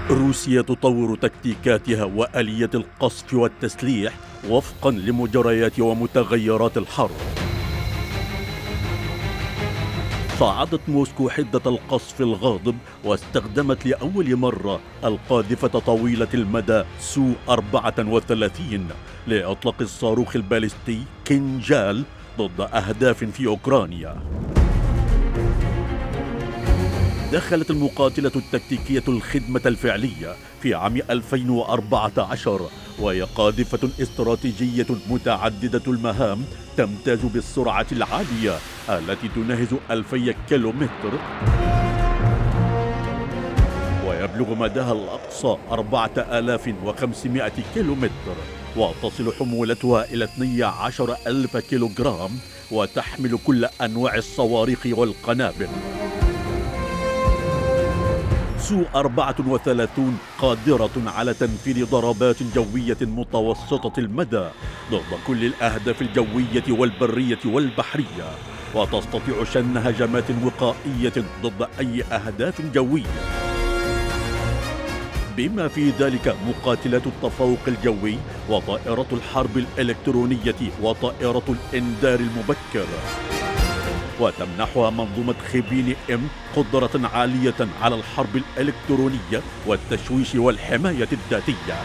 روسيا تطور تكتيكاتها وآلية القصف والتسليح وفقا لمجريات ومتغيرات الحرب. صعدت موسكو حدة القصف الغاضب واستخدمت لأول مرة القاذفة طويلة المدى سو 34 لإطلاق الصاروخ البالستي كينجال ضد أهداف في أوكرانيا. دخلت المقاتلة التكتيكية الخدمة الفعلية في عام 2014 وهي قاذفة استراتيجية متعددة المهام تمتاز بالسرعة العالية التي تناهز 2000 كيلومتر ويبلغ مداها الأقصى 4500 كيلومتر، وتصل حمولتها إلى 12,000 كيلوغرام، وتحمل كل أنواع الصواريخ والقنابل. سو 34 قادرة على تنفيذ ضربات جوية متوسطة المدى ضد كل الأهداف الجوية والبرية والبحرية، وتستطيع شن هجمات وقائية ضد أي أهداف جوية، بما في ذلك مقاتلات التفوق الجوي وطائرة الحرب الإلكترونية وطائرة الإنذار المبكر. وتمنحها منظومة خبين إم قدرة عالية على الحرب الإلكترونية والتشويش والحماية الذاتية.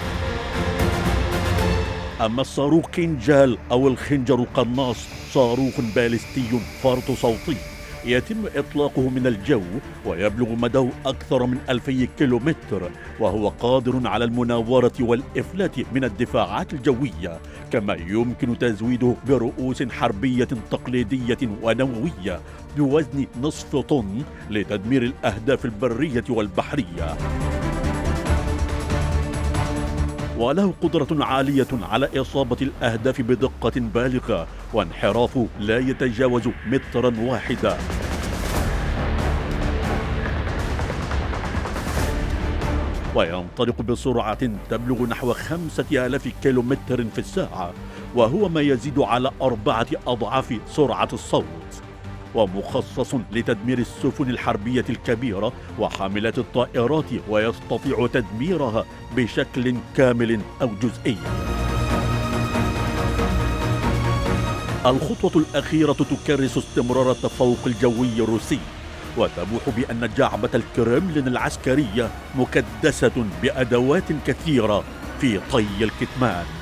أما الصاروخ كينجال أو الخنجر القناص صاروخ باليستي فرط صوتي يتم إطلاقه من الجو ويبلغ مداه أكثر من 2000 كيلومتر، وهو قادر على المناورة والإفلات من الدفاعات الجوية، كما يمكن تزويده برؤوس حربية تقليدية ونووية بوزن نصف طن لتدمير الأهداف البرية والبحرية. وله قدرة عالية على إصابة الأهداف بدقة بالغة، وانحرافه لا يتجاوز مترا واحدا. وينطلق بسرعة تبلغ نحو 5000 كيلومتر في الساعة، وهو ما يزيد على 4 أضعاف سرعة الصوت، ومخصص لتدمير السفن الحربية الكبيرة وحاملات الطائرات، ويستطيع تدميرها بشكل كامل أو جزئي. الخطوة الأخيرة تكرس استمرار التفوق الجوي الروسي، وتبوح بأن جعبة الكرملين العسكرية مكدسة بأدوات كثيرة في طي الكتمان.